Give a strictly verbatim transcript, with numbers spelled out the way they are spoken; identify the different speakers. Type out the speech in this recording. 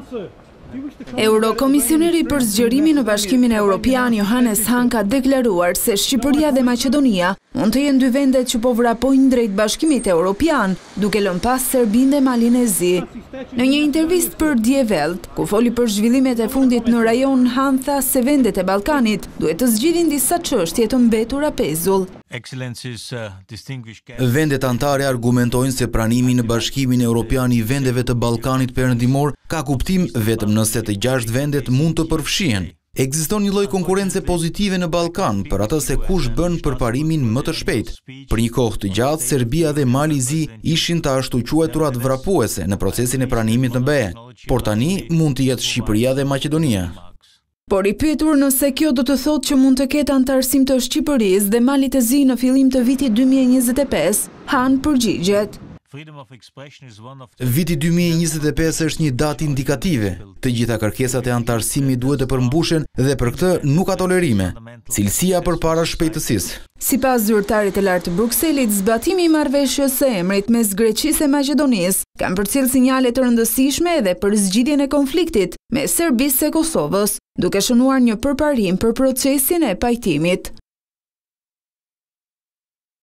Speaker 1: Eurokomisioneri për zgjerimin në Bashkimin Evropian Johannes Hahn ka deklaruar se Shqipëria dhe Maqedonia mund të jenë dy vendet që po vrapojnë drejt Bashkimit Evropian, duke lënë pas Serbinë dhe Malinë e Zi. Në një intervistë për Die Welt, ku foli për zhvillimet e fundit në rajon, Hahn tha se vendet e Ballkanit duhet të zgjidhin disa çështje të mbetura pezull.
Speaker 2: Vendet antare argumentojnë se pranimi në Bashkimin Evropian i vendeve të Ballkanit Perëndimor ka kuptim vetëm nëse të gjashtë vendet mund të përfshihen. Ekziston një lloj konkurrence pozitive në Ballkan për atë se kush bën përparimin më të shpejt. Për një kohë të gjatë, Serbia dhe Mali i Zi ishin të ashtu quajturat vrapuese në procesin e pranimit në be e, por tani mund të jetë Shqipëria dhe Maqedonia.
Speaker 1: Por i pyetur nëse kjo do të thotë që mund të ketë antarësim të Shqipërisë dhe Malit të Zi në fillim të vitit dy mijë e njëzet e pesë, Hahn përgjigjet.
Speaker 2: Viti dy mijë e njëzet e pesë është një datë indikative. Të gjitha kërkesat e antarësimit duhet të përmbushen dhe për këtë nuk ka tolerime. Cilësia përpara shpejtësisë.
Speaker 1: Sipas zyrtarit të lartë të Brukselit, zbatimi i marrëveshjes së emrit mes Greqisë e Maqedonisë kanë përcjell sinjale të rëndësishme edhe për zgjidhjen e konfliktit mes Serbisë e Kosovës, duke shënuar një përparim për procesin e pajtimit.